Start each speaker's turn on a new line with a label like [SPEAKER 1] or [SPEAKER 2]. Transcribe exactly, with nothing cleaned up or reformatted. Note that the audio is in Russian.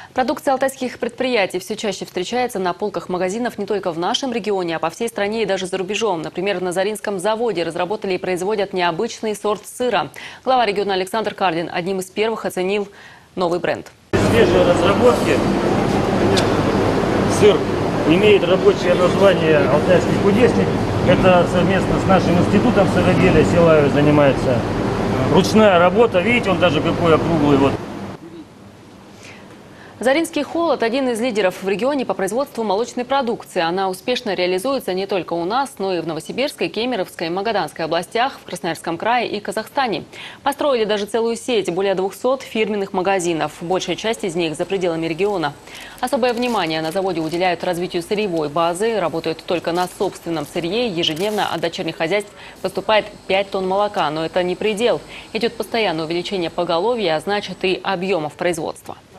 [SPEAKER 1] Продукция алтайских предприятий все чаще встречается на полках магазинов не только в нашем регионе, а по всей стране и даже за рубежом. Например, на Заринском заводе разработали и производят необычный сорт сыра. Глава региона Александр Кардин одним из первых оценил новый бренд.
[SPEAKER 2] Свежие разработки. Сыр имеет рабочее название «Алтайский кудесник». Это совместно с нашим институтом сыроделия Силаю занимается. Ручная работа. Видите, он даже какой округлый. Вот.
[SPEAKER 1] Заринский холод – один из лидеров в регионе по производству молочной продукции. Она успешно реализуется не только у нас, но и в Новосибирской, Кемеровской, Магаданской областях, в Красноярском крае и Казахстане. Построили даже целую сеть – более двухсот фирменных магазинов. Большая часть из них за пределами региона. Особое внимание на заводе уделяют развитию сырьевой базы. Работают только на собственном сырье. Ежедневно от дочерних хозяйств поступает пять тонн молока. Но это не предел. Идет постоянное увеличение поголовья, а значит и объемов производства.